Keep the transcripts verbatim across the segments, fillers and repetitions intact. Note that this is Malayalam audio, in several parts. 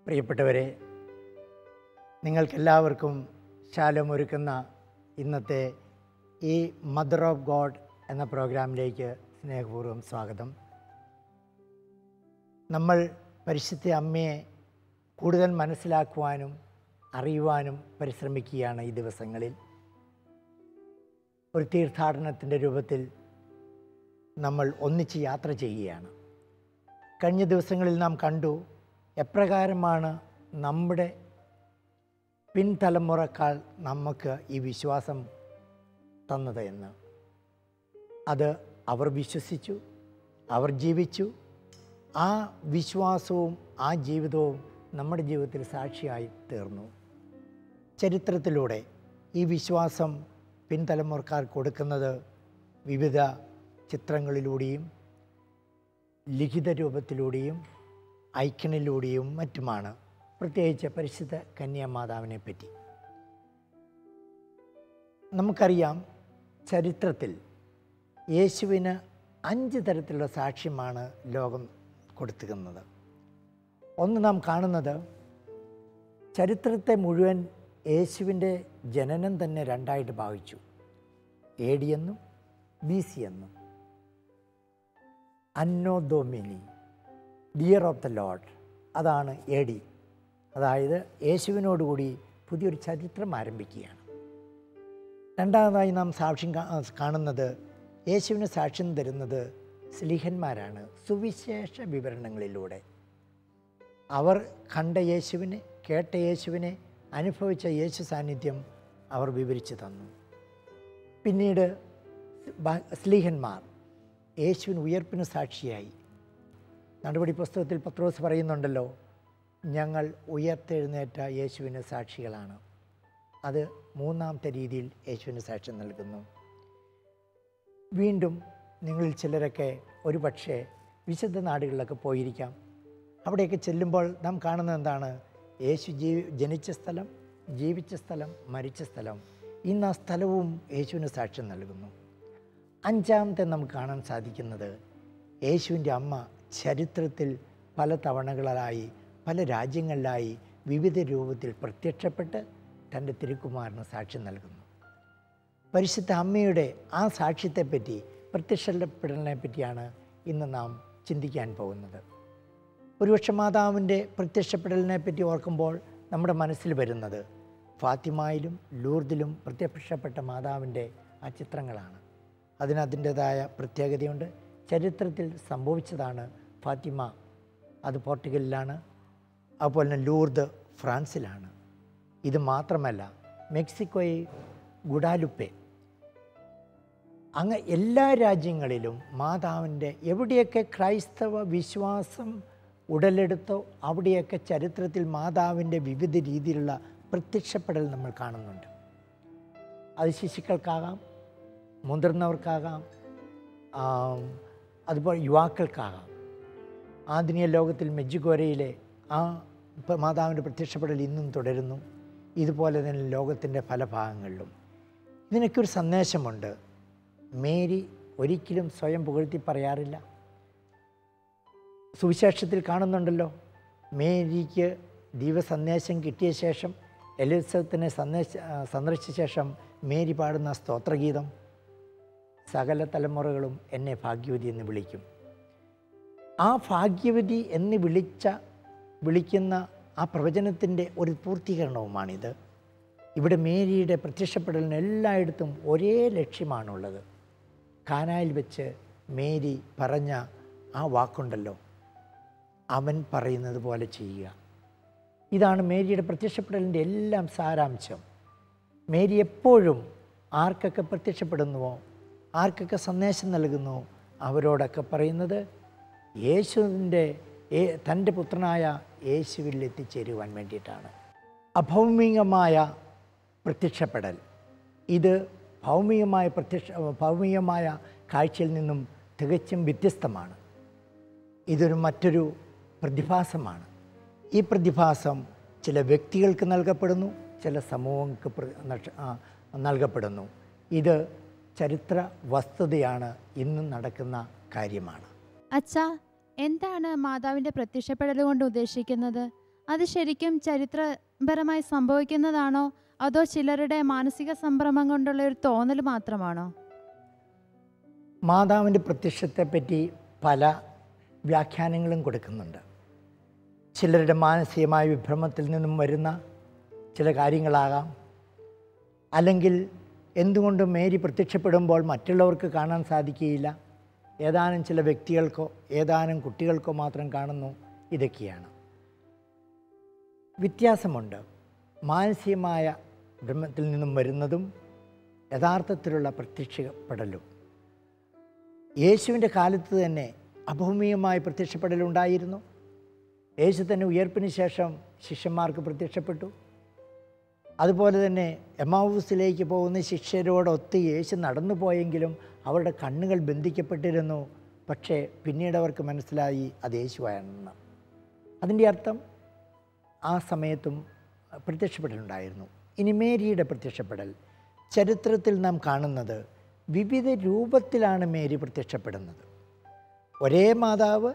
പ്രിയപ്പെട്ടവരെ, നിങ്ങൾക്കെല്ലാവർക്കും ശാലോം ഒരുക്കുന്ന ഇന്നത്തെ ഈ മദർ ഓഫ് ഗോഡ് എന്ന പ്രോഗ്രാമിലേക്ക് സ്നേഹപൂർവ്വം സ്വാഗതം. നമ്മൾ പരിശുദ്ധ അമ്മയെ കൂടുതൽ മനസ്സിലാക്കുവാനും അറിയുവാനും പരിശ്രമിക്കുകയാണ് ഈ ദിവസങ്ങളിൽ. ഒരു തീർത്ഥാടനത്തിൻ്റെ രൂപത്തിൽ നമ്മൾ ഒന്നിച്ച് യാത്ര ചെയ്യുകയാണ്. കഴിഞ്ഞ ദിവസങ്ങളിൽ നാം കണ്ടു എപ്രകാരമാണ് നമ്മുടെ പിൻതലമുറക്കാൾ നമുക്ക് ഈ വിശ്വാസം തന്നത് എന്ന്. അത് അവർ വിശ്വസിച്ചു, അവർ ജീവിച്ചു. ആ വിശ്വാസവും ആ ജീവിതവും നമ്മുടെ ജീവിതത്തിൽ സാക്ഷിയായി തീർന്നു. ചരിത്രത്തിലൂടെ ഈ വിശ്വാസം പിൻതലമുറക്കാർ കൊടുക്കുന്നത് വിവിധ ചിത്രങ്ങളിലൂടെയും ലിഖിത രൂപത്തിലൂടെയും ഐക്കണിലൂടെയും മറ്റുമാണ്. പ്രത്യേകിച്ച് പരിശുദ്ധ കന്യാമാതാവിനെ പറ്റി നമുക്കറിയാം. ചരിത്രത്തിൽ യേശുവിന് അഞ്ച് തരത്തിലുള്ള സാക്ഷ്യമാണ് ലോകം കൊടുത്തിരുന്നത്. ഒന്ന് നാം കാണുന്നത്, ചരിത്രത്തെ മുഴുവൻ യേശുവിൻ്റെ ജനനം തന്നെ രണ്ടായിട്ട് ഭാഗിച്ചു. എ ഡി എന്നും ബി സി എന്നും. Anno domini, year of the Lord, അതാണ് എ ഡി. അതായത് യേശുവിനോടുകൂടി പുതിയൊരു ചരിത്രം ആരംഭിക്കുകയാണ്. രണ്ടാമതായി നാം സാക്ഷ്യം കാണുന്നത്, യേശുവിന് സാക്ഷ്യം തരുന്നത് സ്ലീഹന്മാരാണ്. സുവിശേഷ വിവരണങ്ങളിലൂടെ അവർ കണ്ട യേശുവിനെ, കേട്ട യേശുവിനെ, അനുഭവിച്ച യേശു സാന്നിധ്യം അവർ വിവരിച്ചു തന്നു. പിന്നീട് സ്ലീഹന്മാർ യേശുവിന് ഉയർപ്പിന് സാക്ഷിയായി. നടപടി പുസ്തകത്തിൽ പത്രോസ് പറയുന്നുണ്ടല്ലോ, ഞങ്ങൾ ഉയർത്തെഴുന്നേറ്റ യേശുവിന് സാക്ഷികളാണ്. അത് മൂന്നാമത്തെ രീതിയിൽ യേശുവിന് സാക്ഷ്യം നൽകുന്നു. വീണ്ടും നിങ്ങളിൽ ചിലരൊക്കെ ഒരു പക്ഷേ വിശുദ്ധ നാടുകളിലൊക്കെ പോയിരിക്കാം. അവിടെയൊക്കെ ചെല്ലുമ്പോൾ നാം കാണുന്നത് എന്താണ്? യേശു ജീവി ജനിച്ച സ്ഥലം, ജീവിച്ച സ്ഥലം, മരിച്ച സ്ഥലം. ഇന്ന് ആ സ്ഥലവും യേശുവിന് സാക്ഷ്യം നൽകുന്നു. അഞ്ചാമത്തെ നമുക്ക് കാണാൻ സാധിക്കുന്നത്, യേശുവിൻ്റെ അമ്മ ചരിത്രത്തിൽ പല തവണകളായി പല രാജ്യങ്ങളിലായി വിവിധ രൂപത്തിൽ പ്രത്യക്ഷപ്പെട്ട് തൻ്റെ തിരുക്കുമാരന് സാക്ഷ്യം നൽകുന്നു. പരിശുദ്ധ അമ്മയുടെ ആ സാക്ഷ്യത്തെപ്പറ്റി, പ്രത്യക്ഷപ്പെടലിനെ പറ്റിയാണ് ഇന്ന് നാം ചിന്തിക്കാൻ പോകുന്നത്. ഒരുപക്ഷെ മാതാവിൻ്റെ പ്രത്യക്ഷപ്പെടലിനെ പറ്റി ഓർക്കുമ്പോൾ നമ്മുടെ മനസ്സിൽ വരുന്നത് ഫാത്തിമയിലും ലൂർദിലും പ്രത്യക്ഷപ്പെട്ട മാതാവിൻ്റെ ആ ചിത്രങ്ങളാണ്. അതിന് അതിൻ്റേതായ പ്രത്യേകതയുണ്ട്. ചരിത്രത്തിൽ സംഭവിച്ചതാണ് ഫാത്തിമ, അത് പോർട്ടുഗലിലാണ്. അതുപോലെ തന്നെ ലൂർദ് ഫ്രാൻസിലാണ്. ഇത് മാത്രമല്ല, മെക്സിക്കോയിൽ ഗുഡാലുപ്പെ, അങ്ങ് എല്ലാ രാജ്യങ്ങളിലും മാതാവിൻ്റെ എവിടെയൊക്കെ ക്രൈസ്തവ വിശ്വാസം ഉടലെടുത്തോ അവിടെയൊക്കെ ചരിത്രത്തിൽ മാതാവിൻ്റെ വിവിധ രീതിയിലുള്ള പ്രത്യക്ഷപ്പെടൽ നമ്മൾ കാണുന്നുണ്ട്. അത് ശിശുക്കൾക്കാകാം, മുതിർന്നവർക്കാകാം, അതുപോലെ യുവാക്കൾക്കാകാം. ആധുനിക ലോകത്തിൽ മെജ്ജിഗോരയിലെ ആ മാതാവിൻ്റെ പ്രത്യക്ഷപ്പെടൽ ഇന്നും തുടരുന്നു. ഇതുപോലെ തന്നെ ലോകത്തിൻ്റെ പല ഭാഗങ്ങളിലും. ഇതിനൊക്കെ ഒരു സന്ദേശമുണ്ട്. മേരി ഒരിക്കലും സ്വയം പുകഴ്ത്തി പറയാറില്ല. സുവിശേഷത്തിൽ കാണുന്നുണ്ടല്ലോ, മേരിക്ക് ദൈവസന്ദേശം കിട്ടിയ ശേഷം, എലിസബത്തിനെ സന്ദേശ സന്ദർശിച്ച ശേഷം മേരി പാടുന്ന സ്തോത്രഗീതം, സകല തലമുറകളും എന്നെ ഭാഗ്യവതി എന്ന് വിളിക്കും. ആ ഭാഗ്യവതി എന്ന് വിളിച്ച വിളിക്കുന്ന ആ പ്രവചനത്തിൻ്റെ ഒരു പൂർത്തീകരണവുമാണിത്. ഇവിടെ മേരിയുടെ പ്രത്യക്ഷപ്പെടലിന് എല്ലായിടത്തും ഒരേ ലക്ഷ്യമാണുള്ളത്. കാനായിൽ വെച്ച് മേരി പറഞ്ഞ ആ വാക്കുണ്ടല്ലോ, അവൻ പറയുന്നത് പോലെ ചെയ്യുക. ഇതാണ് മേരിയുടെ പ്രത്യക്ഷപ്പെടലിൻ്റെ എല്ലാം സാരാംശം. മേരി എപ്പോഴും ആർക്കൊക്കെ പ്രത്യക്ഷപ്പെടുന്നുവോ, ആർക്കൊക്കെ സന്ദേശം നൽകുന്നു, അവരോടൊക്കെ പറയുന്നത് യേശുവിൻ്റെ തൻ്റെ പുത്രനായ യേശുവിൽ എത്തിച്ചേരുവാൻ വേണ്ടിയിട്ടാണ്. അഭൗമികമായ പ്രത്യക്ഷപ്പെടൽ, ഇത് ഭൗമികമായ പ്രത്യക്ഷ ഭൗമികമായ കാഴ്ചയിൽ നിന്നും തികച്ചും വ്യത്യസ്തമാണ്. ഇതൊരു മറ്റൊരു പ്രതിഭാസമാണ്. ഈ പ്രതിഭാസം ചില വ്യക്തികൾക്ക് നൽകപ്പെടുന്നു, ചില സമൂഹങ്ങൾക്ക് നൽകപ്പെടുന്നു. ഇത് ചരിത്ര വസ്തുതയാണ്, ഇന്നും നടക്കുന്ന കാര്യമാണ്. അച്ഛാ, എന്താണ് മാതാവിൻ്റെ പ്രത്യക്ഷപ്പെടൽ കൊണ്ട് ഉദ്ദേശിക്കുന്നത്? അത് ശരിക്കും ചരിത്രപരമായി സംഭവിക്കുന്നതാണോ അതോ ചിലരുടെ മാനസിക സംഭ്രമം കൊണ്ടുള്ള ഒരു തോന്നൽ മാത്രമാണോ? മാതാവിൻ്റെ പ്രത്യക്ഷത്തെപ്പറ്റി പല വ്യാഖ്യാനങ്ങളും കൊടുക്കുന്നുണ്ട്. ചിലരുടെ മാനസികമായ വിഭ്രമത്തിൽ നിന്നും വരുന്ന ചില കാര്യങ്ങളാകാം, അല്ലെങ്കിൽ എന്തുകൊണ്ട് മേരി പ്രത്യക്ഷപ്പെടുമ്പോൾ മറ്റുള്ളവർക്ക് കാണാൻ സാധിക്കുകയില്ല, ഏതാനും ചില വ്യക്തികൾക്കോ ഏതാനും കുട്ടികൾക്കോ മാത്രം കാണുന്നു, ഇതൊക്കെയാണ്. വ്യത്യാസമുണ്ട്. മാനസികമായ ഭ്രമത്തിൽ നിന്നും വരുന്നതും യഥാർത്ഥത്തിലുള്ള പ്രത്യക്ഷപ്പെടലും. യേശുവിൻ്റെ കാലത്ത് തന്നെ അഭൗമികമായ പ്രത്യക്ഷപ്പെടലുണ്ടായിരുന്നു. യേശു തന്നെ ഉയർപ്പിന് ശേഷം ശിഷ്യന്മാർക്ക് പ്രത്യക്ഷപ്പെട്ടു. അതുപോലെ തന്നെ എമ്മാവൂസിലേക്ക് പോകുന്ന ശിഷ്യരോടൊത്ത് യേശു നടന്നു പോയെങ്കിലും അവരുടെ കണ്ണുകൾ ബന്ധിക്കപ്പെട്ടിരുന്നു. പക്ഷേ പിന്നീട് അവർക്ക് മനസ്സിലായി അത് യേശുവാണെന്ന്. അതിൻ്റെ അർത്ഥം ആ സമയത്തും പ്രത്യക്ഷപ്പെടലുണ്ടായിരുന്നു. ഇനി മേരിയുടെ പ്രത്യക്ഷപ്പെടൽ ചരിത്രത്തിൽ നാം കാണുന്നത് വിവിധ രൂപത്തിലാണ് മേരി പ്രത്യക്ഷപ്പെടുന്നത്. ഒരേ മാതാവ്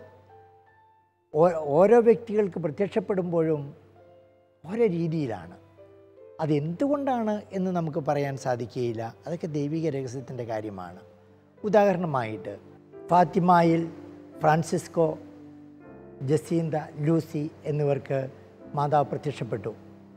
ഓരോ വ്യക്തികൾക്ക് പ്രത്യക്ഷപ്പെടുമ്പോഴും ഓരോ രീതിയിലാണ്. അതെന്തുകൊണ്ടാണ് എന്ന് നമുക്ക് പറയാൻ സാധിക്കുകയില്ല. അതൊക്കെ ദൈവിക രഹസ്യത്തിൻ്റെ കാര്യമാണ്. ഉദാഹരണമായിട്ട് ഫാത്തിമായിൽ ഫ്രാൻസിസ്കോ, ജസീന്ത, ലൂസി എന്നിവർക്ക് മാതാവ് പ്രത്യക്ഷപ്പെട്ടു.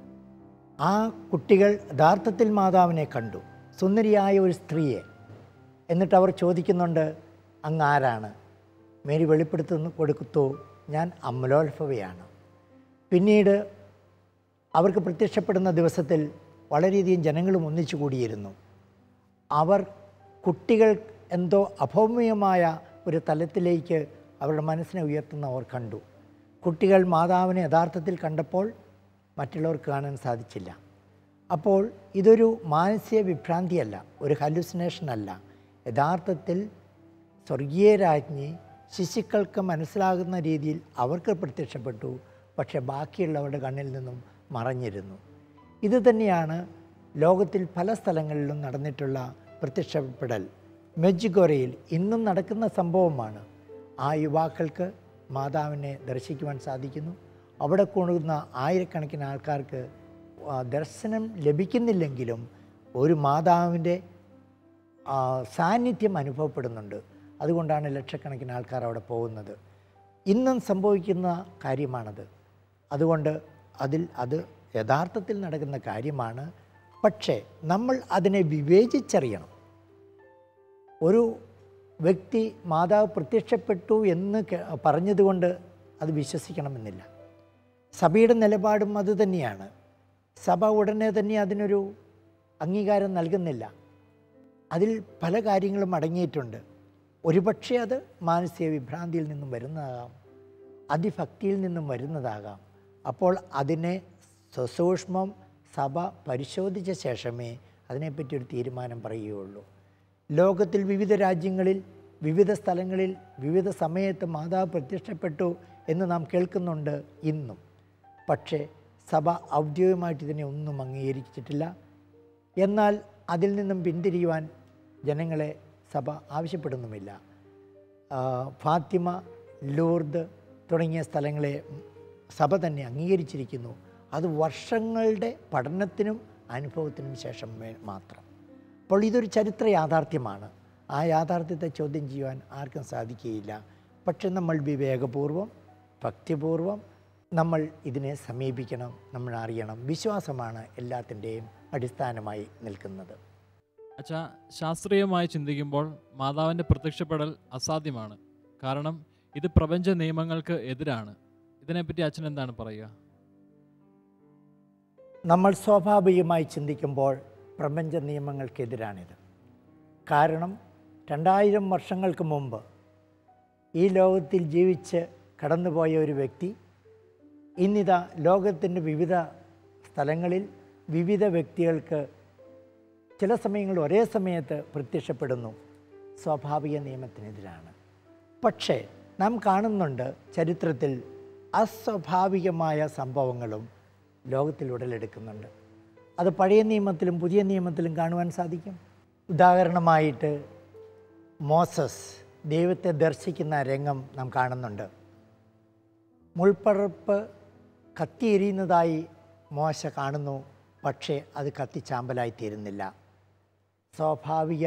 ആ കുട്ടികൾ യഥാർത്ഥത്തിൽ മാതാവിനെ കണ്ടു, സുന്ദരിയായ ഒരു സ്ത്രീയെ. എന്നിട്ട് അവർ ചോദിക്കുന്നുണ്ട്, അങ്ങ് ആരാണ്? മേരി വെളിപ്പെടുത്തുന്നു കൊടുത്തു, ഞാൻ അമലോത്ഭവയാണ്. പിന്നീട് അവർക്ക് പ്രത്യക്ഷപ്പെടുന്ന ദിവസത്തിൽ വളരെയധികം ജനങ്ങളും ഒന്നിച്ചു കൂടിയിരുന്നു. അവർ കുട്ടികൾ എന്തോ അഭൗമ്യമായ ഒരു തലത്തിലേക്ക് അവരുടെ മനസ്സിനെ ഉയർത്തുന്ന അവർ കണ്ടു. കുട്ടികൾ മാതാവിനെ യഥാർത്ഥത്തിൽ കണ്ടപ്പോൾ മറ്റുള്ളവർക്ക് കാണാൻ സാധിച്ചില്ല. അപ്പോൾ ഇതൊരു മാനസിക വിഭ്രാന്തിയല്ല, ഒരു ഹല്യൂസിനേഷനല്ല. യഥാർത്ഥത്തിൽ സ്വർഗീയ രാജ്ഞി ശിശുക്കൾക്ക് മനസ്സിലാകുന്ന രീതിയിൽ അവർക്ക് പ്രത്യക്ഷപ്പെട്ടു. പക്ഷേ ബാക്കിയുള്ളവരുടെ കണ്ണിൽ നിന്നും മറഞ്ഞിരുന്നു. ഇത് തന്നെയാണ് ലോകത്തിൽ പല സ്ഥലങ്ങളിലും നടന്നിട്ടുള്ള പ്രത്യക്ഷപ്പെടൽ. മെഡ്ജുഗോരയിൽ ഇന്നും നടക്കുന്ന സംഭവമാണ്. ആ യുവാക്കൾക്ക് മാതാവിനെ ദർശിക്കുവാൻ സാധിക്കുന്നു. അവിടെ കൂടുന്ന ആയിരക്കണക്കിന് ആൾക്കാർക്ക് ദർശനം ലഭിക്കുന്നില്ലെങ്കിലും ഒരു മാതാവിൻ്റെ സാന്നിധ്യം അനുഭവപ്പെടുന്നുണ്ട്. അതുകൊണ്ടാണ് ലക്ഷക്കണക്കിന് ആൾക്കാർ അവിടെ പോകുന്നത്. ഇന്നും സംഭവിക്കുന്ന കാര്യമാണത്. അതുകൊണ്ട് അതിൽ അത് യഥാർത്ഥത്തിൽ നടക്കുന്ന കാര്യമാണ്. പക്ഷേ നമ്മൾ അതിനെ വിവേചിച്ചറിയണം. ഒരു വ്യക്തി മാതാവ് പ്രത്യക്ഷപ്പെട്ടു എന്ന് പറഞ്ഞതുകൊണ്ട് അത് വിശ്വസിക്കണമെന്നില്ല. സഭയുടെ നിലപാടും അതുതന്നെയാണ്. സഭ ഉടനെ തന്നെ അതിനൊരു അംഗീകാരം നൽകുന്നില്ല. അതിൽ പല കാര്യങ്ങളും അടങ്ങിയിട്ടുണ്ട്. ഒരുപക്ഷെ അത് മാനസിക വിഭ്രാന്തിയിൽ നിന്നും വരുന്നതാകാം, അതിഭക്തിയിൽ നിന്നും വരുന്നതാകാം. അപ്പോൾ അതിനെ സസൂക്ഷ്മം സഭ പരിശോധിച്ച ശേഷമേ അതിനെപ്പറ്റി ഒരു തീരുമാനം പറയുകയുള്ളൂ. ലോകത്തിൽ വിവിധ രാജ്യങ്ങളിൽ വിവിധ സ്ഥലങ്ങളിൽ വിവിധ സമയത്ത് മാതാവ് പ്രത്യക്ഷപ്പെട്ടു എന്ന് നാം കേൾക്കുന്നുണ്ട് ഇന്നും. പക്ഷേ സഭ ഔദ്യോഗികമായിട്ട് ഇതിനെ ഒന്നും അംഗീകരിച്ചിട്ടില്ല. എന്നാൽ അതിൽ നിന്നും പിന്തിരിയുവാൻ ജനങ്ങളെ സഭ ആവശ്യപ്പെടുന്നുമില്ല. ഫാത്തിമ, ലൂർദ് തുടങ്ങിയ സ്ഥലങ്ങളെ സഭ തന്നെ അംഗീകരിച്ചിരിക്കുന്നു. അത് വർഷങ്ങളുടെ പഠനത്തിനും അനുഭവത്തിനും ശേഷം മാത്രം. അപ്പോൾ ഇതൊരു ചരിത്ര യാഥാർത്ഥ്യമാണ്. ആ യാഥാർത്ഥ്യത്തെ ചോദ്യം ചെയ്യുവാൻ ആർക്കും സാധിക്കുകയില്ല. പക്ഷെ നമ്മൾ വിവേകപൂർവം ഭക്തിപൂർവം നമ്മൾ ഇതിനെ സമീപിക്കണം, നമ്മൾ അറിയണം. വിശ്വാസമാണ് എല്ലാത്തിൻ്റെയും അടിസ്ഥാനമായി നിൽക്കുന്നത്. അച്ഛാ, ശാസ്ത്രീയമായി ചിന്തിക്കുമ്പോൾ മാതാവിൻ്റെ പ്രത്യക്ഷപ്പെടൽ അസാധ്യമാണ്. കാരണം ഇത് പ്രപഞ്ച നിയമങ്ങൾക്ക് എതിരാണ്. ഇതിനെപ്പറ്റി അച്ഛൻ എന്താണ് പറയുക? നമ്മൾ സ്വാഭാവികമായി ചിന്തിക്കുമ്പോൾ പ്രപഞ്ച നിയമങ്ങൾക്കെതിരാണിത്. കാരണം രണ്ടായിരം വർഷങ്ങൾക്ക് മുമ്പ് ഈ ലോകത്തിൽ ജീവിച്ച് കടന്നുപോയ ഒരു വ്യക്തി ഇന്നിതാ ലോകത്തിൻ്റെ വിവിധ സ്ഥലങ്ങളിൽ വിവിധ വ്യക്തികൾക്ക് ചില സമയങ്ങളിൽ ഒരേ സമയത്ത് പ്രത്യക്ഷപ്പെടുന്നു. സ്വാഭാവിക നിയമത്തിനെതിരാണ്. പക്ഷേ നാം കാണുന്നുണ്ട് ചരിത്രത്തിൽ അസ്വാഭാവികമായ സംഭവങ്ങളും ലോകത്തിൽ ഉടലെടുക്കുന്നുണ്ട്. അത് പഴയ നിയമത്തിലും പുതിയ നിയമത്തിലും കാണുവാൻ സാധിക്കും. ഉദാഹരണമായിട്ട് മോസസ് ദൈവത്തെ ദർശിക്കുന്ന രംഗം നാം കാണുന്നുണ്ട്. മുൾപ്പടർപ്പ് കത്തിയെരിയുന്നതായി മോശ കാണുന്നു. പക്ഷേ അത് കത്തിച്ചാമ്പലായി തീരുന്നില്ല. സ്വാഭാവിക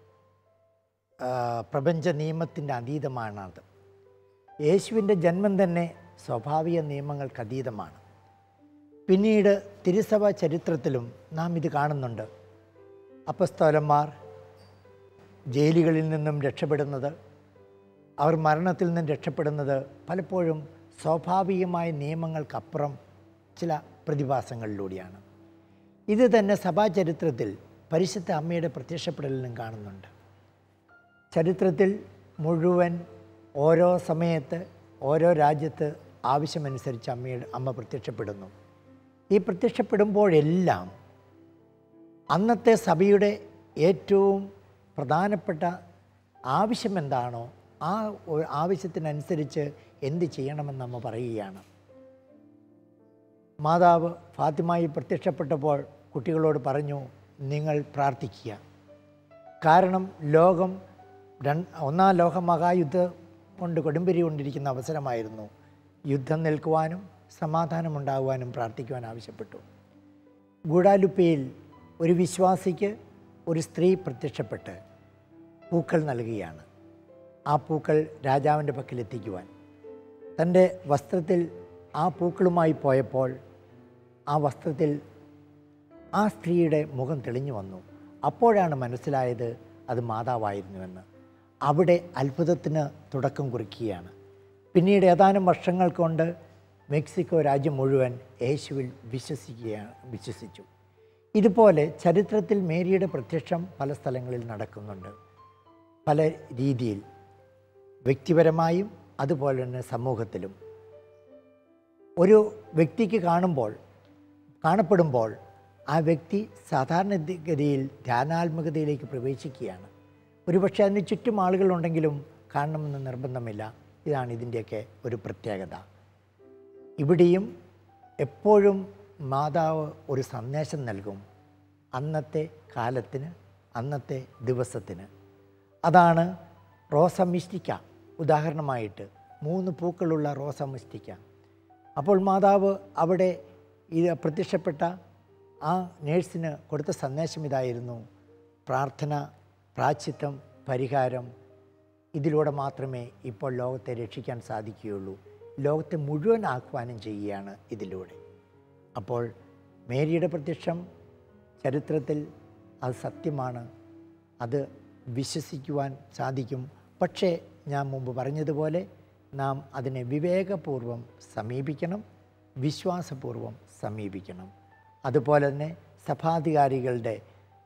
പ്രപഞ്ച നിയമത്തിൻ്റെ അതീതമാണത്. യേശുവിൻ്റെ ജന്മം തന്നെ സ്വാഭാവിക നിയമങ്ങൾക്ക് അതീതമാണ്. പിന്നീട് തിരുസഭ ചരിത്രത്തിലും നാം ഇത് കാണുന്നുണ്ട്. അപ്പസ്തോലന്മാർ ജയിലുകളിൽ നിന്നും രക്ഷപ്പെടുന്നത്, അവർ മരണത്തിൽ നിന്നും രക്ഷപ്പെടുന്നത് പലപ്പോഴും സ്വാഭാവികമായ നിയമങ്ങൾക്കപ്പുറം ചില പ്രതിഭാസങ്ങളിലൂടെയാണ്. ഇത് തന്നെ സഭാചരിത്രത്തിൽ പരിശുദ്ധ അമ്മയുടെ പ്രത്യക്ഷപ്പെടലിലും കാണുന്നുണ്ട്. ചരിത്രത്തിൽ മുഴുവൻ ഓരോ സമയത്ത് ഓരോ രാജ്യത്ത് ആവശ്യമനുസരിച്ച് അമ്മയുടെ അമ്മ പ്രത്യക്ഷപ്പെടുന്നു. ഈ പ്രത്യക്ഷപ്പെടുമ്പോഴെല്ലാം അന്നത്തെ സഭയുടെ ഏറ്റവും പ്രധാനപ്പെട്ട ആവശ്യം എന്താണോ ആ ആവശ്യത്തിനനുസരിച്ച് എന്ത് ചെയ്യണമെന്ന് അമ്മ പറയുകയാണ്. മാതാവ് ഫാത്തിമായി പ്രത്യക്ഷപ്പെട്ടപ്പോൾ കുട്ടികളോട് പറഞ്ഞു, നിങ്ങൾ പ്രാർത്ഥിക്കുക. കാരണം ലോകം രണ്ട് ഒന്നാം ലോകമഹായുദ്ധം കൊണ്ട് കൊടുമ്പിരി കൊണ്ടിരിക്കുന്ന അവസരമായിരുന്നു. യുദ്ധം നിൽക്കുവാനും സമാധാനമുണ്ടാകുവാനും പ്രാർത്ഥിക്കുവാൻ ആവശ്യപ്പെട്ടു. ഗൂഡാലുപ്പയിൽ ഒരു വിശ്വാസിക്ക് ഒരു സ്ത്രീ പ്രത്യക്ഷപ്പെട്ട് പൂക്കൾ നൽകുകയാണ്. ആ പൂക്കൾ രാജാവിൻ്റെ പക്കലെത്തിക്കുവാൻ തൻ്റെ വസ്ത്രത്തിൽ ആ പൂക്കളുമായി പോയപ്പോൾ ആ വസ്ത്രത്തിൽ ആ സ്ത്രീയുടെ മുഖം തെളിഞ്ഞു വന്നു. അപ്പോഴാണ് മനസ്സിലായത് അത് മാതാവായിരുന്നുവെന്ന്. അവിടെ അത്ഭുതത്തിന് തുടക്കം കുറിക്കുകയാണ്. പിന്നീട് ഏതാനും വർഷങ്ങൾ കൊണ്ട് മെക്സിക്കോ രാജ്യം മുഴുവൻ യേശുവിൽ വിശ്വസിക്കുകയാണ് വിശ്വസിച്ചു. ഇതുപോലെ ചരിത്രത്തിൽ മേരിയുടെ പ്രത്യക്ഷം പല സ്ഥലങ്ങളിൽ നടക്കുന്നുണ്ട്. പല രീതിയിൽ, വ്യക്തിപരമായും അതുപോലെ തന്നെ സമൂഹത്തിലും. ഒരു വ്യക്തിക്ക് കാണുമ്പോൾ കാണപ്പെടുമ്പോൾ ആ വ്യക്തി സാധാരണഗതിയിൽ ധ്യാനാത്മകതയിലേക്ക് പ്രവേശിക്കുകയാണ്. ഒരുപക്ഷെ അതിന് ചുറ്റും ആളുകളുണ്ടെങ്കിലും കാണണമെന്ന് നിർബന്ധമില്ല. ഇതാണ് ഇതിൻ്റെയൊക്കെ ഒരു പ്രത്യേകത. ഇവിടെയും എപ്പോഴും മാതാവ് ഒരു സന്ദേശം നൽകും അന്നത്തെ കാലത്തിന്, അന്നത്തെ ദിവസത്തിന്. അതാണ് റോസ മിസ്റ്റിക്ക. ഉദാഹരണമായിട്ട് മൂന്ന് പൂക്കളുള്ള റോസ മിസ്റ്റിക്ക. അപ്പോൾ മാതാവ് അവിടെ ഇത് പ്രത്യക്ഷപ്പെട്ട ആ നേഴ്സിന് കൊടുത്ത സന്ദേശം ഇതായിരുന്നു: പ്രാർത്ഥന, പ്രാശ്ചിത്തം, പരിഹാരം. ഇതിലൂടെ മാത്രമേ ഇപ്പോൾ ലോകത്തെ രക്ഷിക്കാൻ സാധിക്കുകയുള്ളൂ. ലോകത്തെ മുഴുവൻ ആഹ്വാനം ചെയ്യുകയാണ് ഇതിലൂടെ. അപ്പോൾ മേരിയുടെ പ്രത്യക്ഷം ചരിത്രത്തിൽ അത് സത്യമാണ്, അത് വിശ്വസിക്കുവാൻ സാധിക്കും. പക്ഷേ ഞാൻ മുമ്പ് പറഞ്ഞതുപോലെ നാം അതിനെ വിവേകപൂർവം സമീപിക്കണം, വിശ്വാസപൂർവം സമീപിക്കണം. അതുപോലെ തന്നെ സഭാധികാരികളുടെ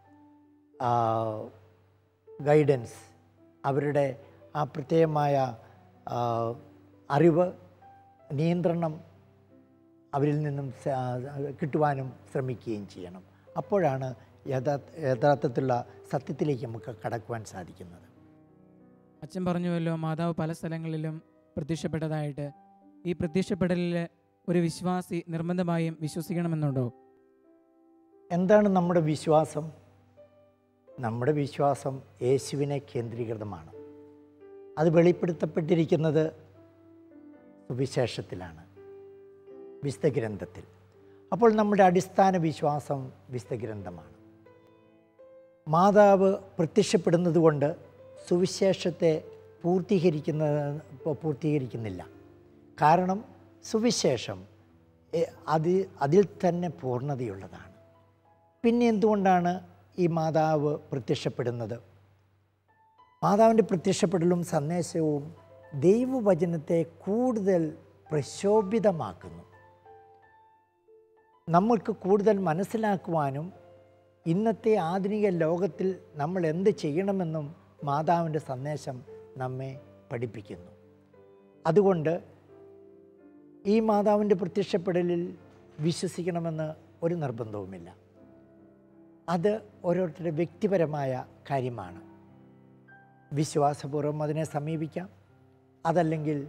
ഗൈഡൻസ്, അവരുടെ ആ പ്രത്യേകമായ അറിവ്, നിയന്ത്രണം അവരിൽ നിന്നും കിട്ടുവാനും ശ്രമിക്കുകയും ചെയ്യണം. അപ്പോഴാണ് യഥാർത്ഥ യഥാർത്ഥത്തിലുള്ള സത്യത്തിലേക്ക് നമുക്ക് കടക്കുവാൻ സാധിക്കുന്നത്. അച്ഛൻ പറഞ്ഞുവല്ലോ മാതാവ് പല സ്ഥലങ്ങളിലും പ്രത്യക്ഷപ്പെട്ടതായിട്ട്. ഈ പ്രത്യക്ഷപ്പെടലിൽ ഒരു വിശ്വാസി നിർബന്ധമായും വിശ്വസിക്കണമെന്നുണ്ടോ? എന്താണ് നമ്മുടെ വിശ്വാസം? നമ്മുടെ വിശ്വാസം യേശുവിനെ കേന്ദ്രീകൃതമാണ്. അത് വെളിപ്പെടുത്തപ്പെട്ടിരിക്കുന്നത് സുവിശേഷത്തിലാണ്, വിശുദ്ധ ഗ്രന്ഥത്തിൽ. അപ്പോൾ നമ്മുടെ അടിസ്ഥാന വിശ്വാസം വിശുദ്ധ ഗ്രന്ഥമാണ്. മാതാവ് പ്രത്യക്ഷപ്പെടുന്നത് കൊണ്ട് സുവിശേഷത്തെ പൂർത്തീകരിക്കുന്ന പൂർത്തീകരിക്കുന്നില്ല. കാരണം സുവിശേഷം അത് അതിൽ തന്നെ പൂർണ്ണതയുള്ളതാണ്. പിന്നെ എന്തുകൊണ്ടാണ് ഈ മാതാവ് പ്രത്യക്ഷപ്പെടുന്നത്? മാതാവിൻ്റെ പ്രത്യക്ഷപ്പെടലും സന്ദേശവും ദൈവവചനത്തെ കൂടുതൽ പ്രശോഭിതമാക്കുന്നു. നമ്മൾക്ക് കൂടുതൽ മനസ്സിലാക്കുവാനും ഇന്നത്തെ ആധുനിക ലോകത്തിൽ നമ്മൾ എന്ത് ചെയ്യണമെന്നും മാതാവിൻ്റെ സന്ദേശം നമ്മെ പഠിപ്പിക്കുന്നു. അതുകൊണ്ട് ഈ മാതാവിൻ്റെ പ്രത്യക്ഷപ്പെടലിൽ വിശ്വസിക്കണമെന്ന് ഒരു നിർബന്ധവുമില്ല. അത് ഓരോരുത്തരുടെ വ്യക്തിപരമായ കാര്യമാണ്. വിശ്വാസപൂർവ്വം അതിനെ സമീപിക്കാം, അതല്ലെങ്കിൽ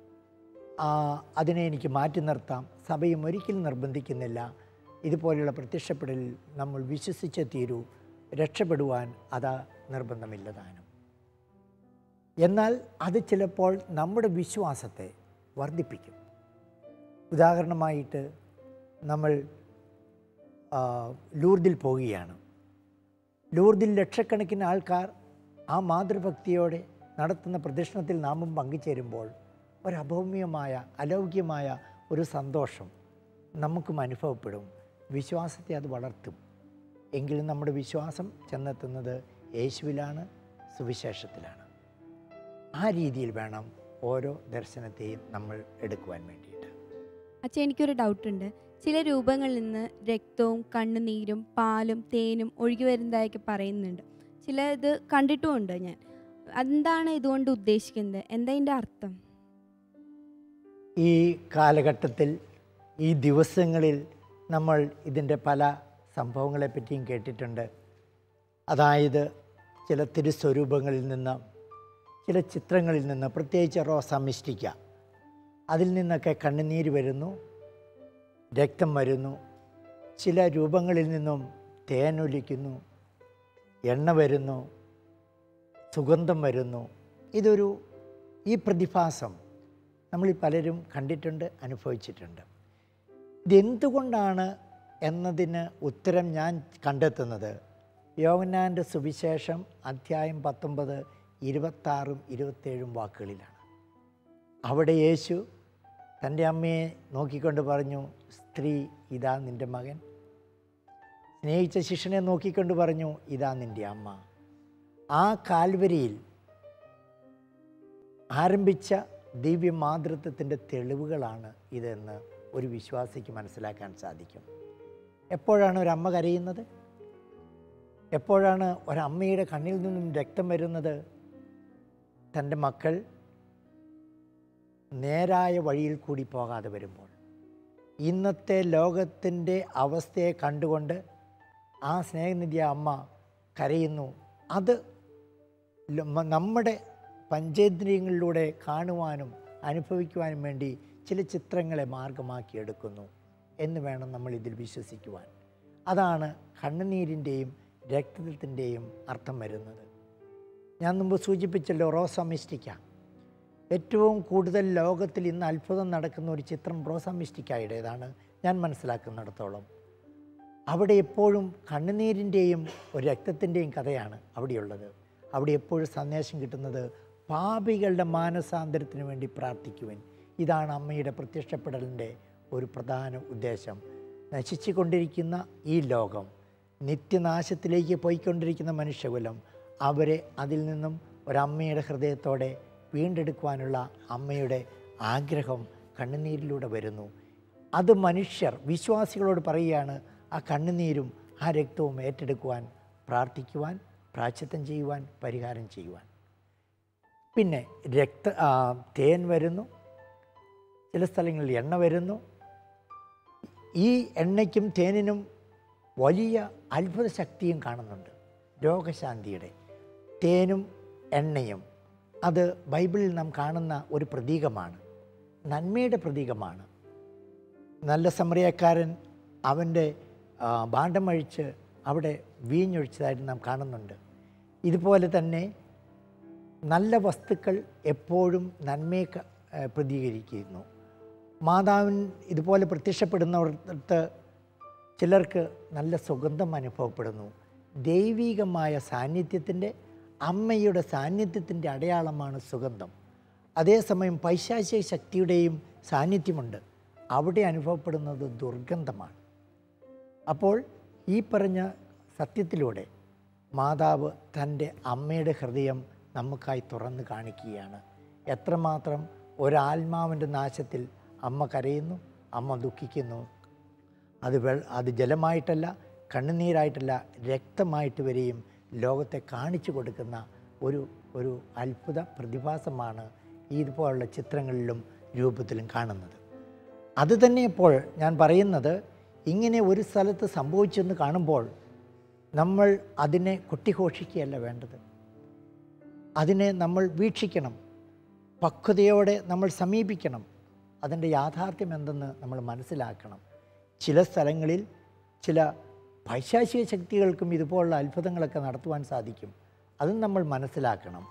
അതിനെ എനിക്ക് മാറ്റി നിർത്താം. സഭയും ഒരിക്കലും നിർബന്ധിക്കുന്നില്ല. ഇതുപോലെയുള്ള പ്രത്യക്ഷപ്പെടലിൽ നമ്മൾ വിശ്വസിച്ചേ തീരൂ, രക്ഷപ്പെടുവാൻ അത് നിർബന്ധമില്ലതാനും. എന്നാൽ അത് ചിലപ്പോൾ നമ്മുടെ വിശ്വാസത്തെ വർദ്ധിപ്പിക്കും. ഉദാഹരണമായിട്ട് നമ്മൾ ആ, ലൂർദിൽ പോവുകയാണ്. ലൂർദിൽ ലക്ഷക്കണക്കിന് ആൾക്കാർ ആ മാതൃഭക്തിയോടെ നടത്തുന്ന പ്രദക്ഷിണത്തിൽ നാമും പങ്കുചേരുമ്പോൾ ഒരഭൗമ്യമായ അലൗകികമായ ഒരു സന്തോഷം നമുക്കും അനുഭവപ്പെടും. വിശ്വാസത്തെ അത് വളർത്തും. എങ്കിലും നമ്മുടെ വിശ്വാസം ചെന്നെത്തുന്നത് യേശുവിലാണ്, സുവിശേഷത്തിലാണ്. ആ രീതിയിൽ വേണം ഓരോ ദർശനത്തെയും നമ്മൾ എടുക്കുവാൻ വേണ്ടിയിട്ട്. അച്ഛാ, എനിക്കൊരു ഡൗട്ടുണ്ട്. ചില രൂപങ്ങളിൽ നിന്ന് രക്തവും കണ്ണുനീരും പാലും തേനും ഒഴുകി വരുന്നതായൊക്കെ പറയുന്നുണ്ട്. ചില ഇത് കണ്ടിട്ടുമുണ്ട് ഞാൻ. എന്താണ് ഇതുകൊണ്ട് ഉദ്ദേശിക്കുന്നത്? എന്താ ഇതിൻ്റെ അർത്ഥം? ഈ കാലഘട്ടത്തിൽ, ഈ ദിവസങ്ങളിൽ നമ്മൾ ഇതിൻ്റെ പല സംഭവങ്ങളെപ്പറ്റിയും കേട്ടിട്ടുണ്ട്. അതായത് ചില തിരുസ്വരൂപങ്ങളിൽ നിന്ന്, ചില ചിത്രങ്ങളിൽ നിന്ന്, പ്രത്യേകിച്ച് റോസ മിസ്റ്റിക്ക, അതിൽ നിന്നൊക്കെ കണ്ണുനീര് വരുന്നു, രക്തം വരുന്നു. ചില രൂപങ്ങളിൽ നിന്നും തേനൊലിക്കുന്നു, എണ്ണ വരുന്നു, സുഗന്ധം വരുന്നു. ഇതൊരു ഈ പ്രതിഭാസം നമ്മൾ പലരും കണ്ടിട്ടുണ്ട്, അനുഭവിച്ചിട്ടുണ്ട്. ഇതെന്തുകൊണ്ടാണ് എന്നതിന് ഉത്തരം ഞാൻ കണ്ടെത്തുന്നത് യോഹന്നാൻ്റെ സുവിശേഷം അധ്യായം പത്തൊമ്പത് ഇരുപത്താറും ഇരുപത്തേഴും വാക്കുകളിലാണ്. അവിടെ യേശു തൻ്റെ അമ്മയെ നോക്കിക്കൊണ്ട് പറഞ്ഞു, സ്ത്രീ, ഇതാ നിൻ്റെ മകൻ. സ്നേഹിച്ച ശിഷ്യനെ നോക്കിക്കൊണ്ട് പറഞ്ഞു, ഇതാ നിൻ്റെ അമ്മ. ആ കാൽവരിയിൽ ആരംഭിച്ച ദിവ്യമാതൃത്വത്തിൻ്റെ തെളിവുകളാണ് ഇതെന്ന് ഒരു വിശ്വാസിക്ക് മനസ്സിലാക്കാൻ സാധിക്കും. എപ്പോഴാണ് ഒരമ്മ കരയുന്നത്? എപ്പോഴാണ് ഒരമ്മയുടെ കണ്ണിൽ നിന്നും രക്തം വരുന്നത്? തൻ്റെ മക്കൾ നേരായ വഴിയിൽ കൂടി പോകാതെ വരുമ്പോൾ. ഇന്നത്തെ ലോകത്തിൻ്റെ അവസ്ഥയെ കണ്ടുകൊണ്ട് ആ സ്നേഹനിധിയ അമ്മ കരയുന്നു. അത് നമ്മുടെ പഞ്ചേന്ദ്രിയങ്ങളിലൂടെ കാണുവാനും അനുഭവിക്കുവാനും വേണ്ടി ചില ചിത്രങ്ങളെ മാർഗമാക്കിയെടുക്കുന്നു എന്ന് വേണം നമ്മൾ ഇതിൽ വിശ്വസിക്കുവാൻ. അതാണ് കണ്ണുനീരിൻ്റെയും രക്തത്തിൻ്റെയും അർത്ഥം വരുന്നത്. ഞാൻ മുമ്പ് സൂചിപ്പിച്ചല്ലോ, റോസ മിസ്റ്റിക്ക. ഏറ്റവും കൂടുതൽ ലോകത്തിൽ ഇന്ന് അത്ഭുതം നടക്കുന്ന ഒരു ചിത്രം റോസ മിസ്റ്റിക്കായുടേതാണ് ഞാൻ മനസ്സിലാക്കുന്നിടത്തോളം. അവിടെ എപ്പോഴും കണ്ണുനീരിൻ്റെയും ഒരു രക്തത്തിൻ്റെയും കഥയാണ് അവിടെയുള്ളത്. അവിടെ എപ്പോഴും സന്ദേശം കിട്ടുന്നത് പാപികളുടെ മാനസാന്തരത്തിന് വേണ്ടി പ്രാർത്ഥിക്കുവാൻ. ഇതാണ് അമ്മയുടെ പ്രത്യക്ഷപ്പെടലിൻ്റെ ഒരു പ്രധാന ഉദ്ദേശം. നശിച്ചു കൊണ്ടിരിക്കുന്ന ഈ ലോകം, നിത്യനാശത്തിലേക്ക് പോയിക്കൊണ്ടിരിക്കുന്ന മനുഷ്യകുലം, അവരെ അതിൽ നിന്നും ഒരമ്മയുടെ ഹൃദയത്തോടെ വീണ്ടെടുക്കുവാനുള്ള അമ്മയുടെ ആഗ്രഹം കണ്ണുനീരിലൂടെ വരുന്നു. അത് മനുഷ്യർ വിശ്വാസികളോട് പറയുകയാണ്, ആ കണ്ണുനീരും ആ രക്തവും ഏറ്റെടുക്കുവാൻ, പ്രാർത്ഥിക്കുവാൻ, പ്രായശ്ചിത്തം ചെയ്യുവാൻ, പരിഹാരം ചെയ്യുവാൻ. പിന്നെ രക്ത തേൻ വരുന്നു, ചില സ്ഥലങ്ങളിൽ എണ്ണ വരുന്നു. ഈ എണ്ണയ്ക്കും തേനിനും വലിയ അത്ഭുത ശക്തിയും കാണുന്നുണ്ട്, രോഗശാന്തിയുടെ. തേനും എണ്ണയും അത് ബൈബിളിൽ നാം കാണുന്ന ഒരു പ്രതീകമാണ്, നന്മയുടെ പ്രതീകമാണ്. നല്ല സമറിയക്കാരൻ അവൻ്റെ ഭാണ്ഡമഴിച്ച് അവിടെ വീഞ്ഞൊഴിച്ചതായിട്ട് നാം കാണുന്നുണ്ട്. ഇതുപോലെ തന്നെ നല്ല വസ്തുക്കൾ എപ്പോഴും നന്മയെ പ്രതികരിക്കുന്നു. മാതാവിൻ ഇതുപോലെ പ്രത്യക്ഷപ്പെടുന്നവർക്ക് ചിലർക്ക് നല്ല സുഗന്ധം അനുഭവപ്പെടുന്നു. ദൈവികമായ സാന്നിധ്യത്തിൻ്റെ, അമ്മയുടെ സാന്നിധ്യത്തിൻ്റെ അടയാളമാണ് സുഗന്ധം. അതേസമയം പൈശാചിക ശക്തിയുടെയും സാന്നിധ്യമുണ്ട്, അവിടെ അനുഭവപ്പെടുന്നത് ദുർഗന്ധമാണ്. അപ്പോൾ ഈ പറഞ്ഞ സത്യത്തിലൂടെ മാതാവ് തൻ്റെ അമ്മയുടെ ഹൃദയം നമുക്കായി തുറന്ന് കാണിക്കുകയാണ്. എത്രമാത്രം ഒരാത്മാവിൻ്റെ നാശത്തിൽ അമ്മ കരയുന്നു, അമ്മ ദുഃഖിക്കുന്നു. അത് വെ അത് ജലമായിട്ടല്ല, കണ്ണുനീരായിട്ടല്ല, രക്തമായിട്ട് വരെയും ലോകത്തെ കാണിച്ചു കൊടുക്കുന്ന ഒരു ഒരു അത്ഭുത പ്രതിഭാസമാണ് ഇതുപോലുള്ള ചിത്രങ്ങളിലും രൂപത്തിലും കാണുന്നത്. അത് തന്നെ ഇപ്പോൾ ഞാൻ പറയുന്നത്, ഇങ്ങനെ ഒരു സ്ഥലത്ത് സംഭവിച്ചെന്ന് കാണുമ്പോൾ നമ്മൾ അതിനെ കൊട്ടിഘോഷിക്കുകയല്ല വേണ്ടത്. അതിനെ നമ്മൾ വീക്ഷിക്കണം, പക്വതയോടെ നമ്മൾ സമീപിക്കണം. അതിൻ്റെ യാഥാർത്ഥ്യം എന്തെന്ന് നമ്മൾ മനസ്സിലാക്കണം. ചില സ്ഥലങ്ങളിൽ ചില പൈശാചിക ശക്തികൾക്കും ഇതുപോലുള്ള അത്ഭുതങ്ങളൊക്കെ നടത്തുവാൻ സാധിക്കും, അതും നമ്മൾ മനസ്സിലാക്കണം.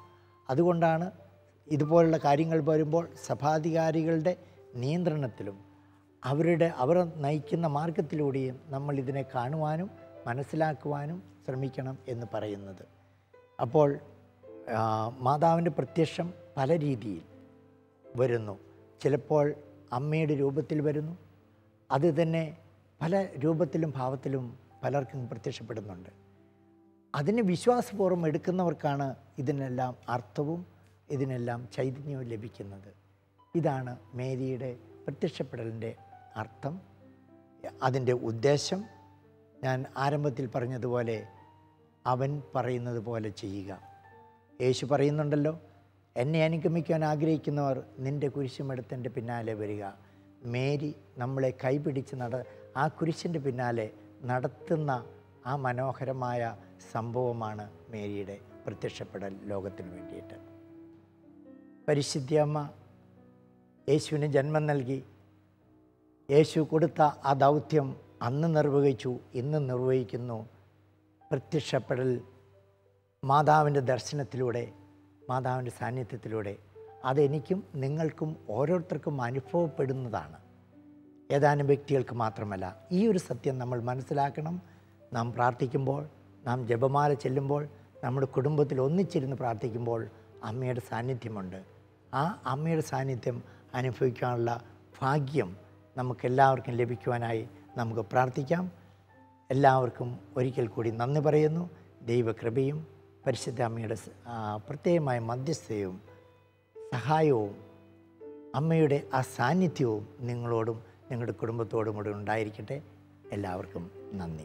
അതുകൊണ്ടാണ് ഇതുപോലുള്ള കാര്യങ്ങൾ വരുമ്പോൾ സഭാധികാരികളുടെ നിയന്ത്രണത്തിലും അവരുടെ അവർ നയിക്കുന്ന മാർഗത്തിലൂടെയും നമ്മൾ ഇതിനെ കാണുവാനും മനസ്സിലാക്കുവാനും ശ്രമിക്കണം എന്ന് പറയുന്നത്. അപ്പോൾ മാതാവിൻ്റെ പ്രത്യക്ഷം പല രീതിയിൽ വരുന്നു. ചിലപ്പോൾ അമ്മയുടെ രൂപത്തിൽ വരുന്നു. അത് തന്നെ പല രൂപത്തിലും ഭാവത്തിലും പലർക്കും പ്രത്യക്ഷപ്പെടുന്നുണ്ട്. അതിന് വിശ്വാസപൂർവ്വം എടുക്കുന്നവർക്കാണ് ഇതിനെല്ലാം അർത്ഥവും ഇതിനെല്ലാം ചൈതന്യവും ലഭിക്കുന്നത്. ഇതാണ് മേരിയുടെ പ്രത്യക്ഷപ്പെടലിൻ്റെ അർത്ഥം, അതിൻ്റെ ഉദ്ദേശം. ഞാൻ ആരംഭത്തിൽ പറഞ്ഞതുപോലെ അവൻ പറയുന്നത് പോലെ ചെയ്യുക. യേശു പറയുന്നുണ്ടല്ലോ, എന്നെ അനുഗമിക്കാൻ ആഗ്രഹിക്കുന്നവർ നിൻ്റെ കുരിശുമെടുത്ത് എൻ്റെ പിന്നാലെ വരിക. മേരി നമ്മളെ കൈപിടിച്ച് നട ആ കുരിശിൻ്റെ പിന്നാലെ നടത്തുന്ന ആ മനോഹരമായ സംഭവമാണ് മേരിയുടെ പ്രത്യക്ഷപ്പെടൽ ലോകത്തിന് വേണ്ടിയിട്ട്. പരിശുദ്ധയമ്മ യേശുവിന് ജന്മം നൽകി. യേശു കൊടുത്ത ആ ദൗത്യം അന്ന് നിർവഹിച്ചു, ഇന്ന് നിർവഹിക്കുന്നു. പ്രത്യക്ഷപ്പെടൽ മാതാവിൻ്റെ ദർശനത്തിലൂടെ, മാതാവിൻ്റെ സാന്നിധ്യത്തിലൂടെ അതെനിക്കും നിങ്ങൾക്കും ഓരോരുത്തർക്കും അനുഭവപ്പെടുന്നതാണ്, ഏതാനും വ്യക്തികൾക്ക് മാത്രമല്ല. ഈ ഒരു സത്യം നമ്മൾ മനസ്സിലാക്കണം. നാം പ്രാർത്ഥിക്കുമ്പോൾ, നാം ജപമാല ചെല്ലുമ്പോൾ, നമ്മുടെ കുടുംബത്തിൽ ഒന്നിച്ചിരുന്ന് പ്രാർത്ഥിക്കുമ്പോൾ അമ്മയുടെ സാന്നിധ്യമുണ്ട്. ആ അമ്മയുടെ സാന്നിധ്യം അനുഭവിക്കാനുള്ള ഭാഗ്യം നമുക്കെല്ലാവർക്കും ലഭിക്കുവാനായി നമുക്ക് പ്രാർത്ഥിക്കാം. എല്ലാവർക്കും ഒരിക്കൽ കൂടി നന്ദി പറയുന്നു. ദൈവകൃപയും പരിശുദ്ധ അമ്മയുടെ പ്രത്യേകമായ മധ്യസ്ഥയും സഹായവും അമ്മയുടെ ആ സാന്നിധ്യവും നിങ്ങളോടും നിങ്ങളുടെ കുടുംബത്തോടും കൂടെ ഉണ്ടായിരിക്കട്ടെ. എല്ലാവർക്കും നന്ദി.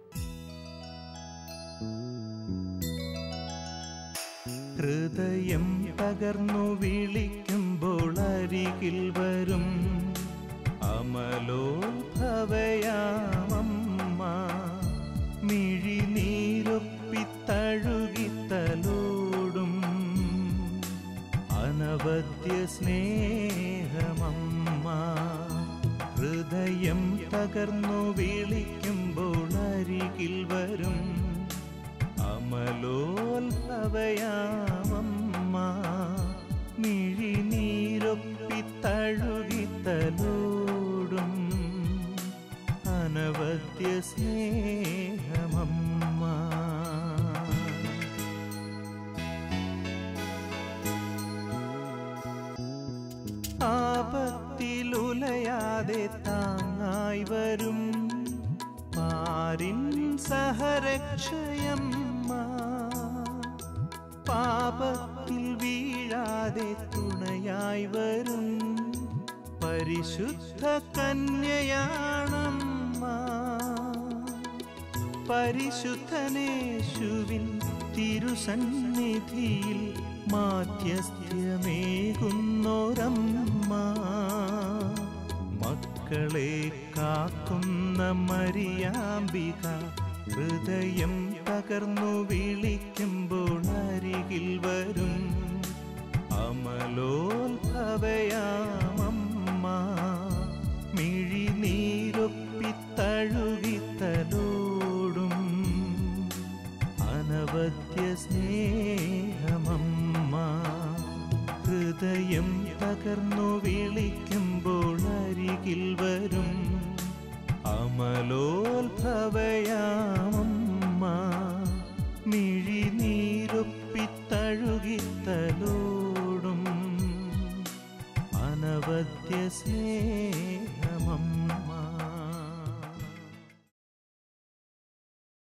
ഹൃദയം പകർന്നു വിളിക്കുമ്പോൾ അരികിൽ വരും അമലോത്ഭവയാമമ്മ. മിഴിനീരൊപ്പിത്തഴുകിത്തലോടും അനവദ്യ സ്നേഹമമ്മ. ഹൃദയം തകർന്നു വിളിക്കുമ്പോൾ അരികിൽ വരും അമലോത്ഭവയാമമ്മ. മിഴിനീരൊപ്പിത്തഴുകിത്തലോടും അനവദ്യ സ്നേഹമമ്മ. ആപത്തിലുലയാതെ താങ്ങായി വരും പാരിൻ സഹരക്ഷയമ്മ. പാപത്തിൽ വീഴാതെ തുണയായി വരും പരിശുദ്ധ കന്യയാണമ്മ. പരിശുദ്ധനേശുവിൻ തിരുസന്നിധിയിൽ മാധ്യസ്ഥ്യമേകുന്നോരമ്മ. മക്കളെ കാക്കുന്ന മരിയാമ്പിക ഹൃദയം പകർന്നു വിളിക്കുമ്പോൾ അരികിൽ വരും അമലോത്ഭവയാമമ്മ. മിഴിനീരൊപ്പിത്തഴുകിത്തലോടും അനവദ്യ സ്നേഹമമ്മ. ഹൃദയം പകർന്നു വിളിക്കുമ്പോൾ അരികിൽ വരും അമലോത്ഭവയാമമ്മ. മിഴിനീരൊപ്പിത്തഴുകിത്തലോടും അനവദ്യ സ്നേഹമമ്മ.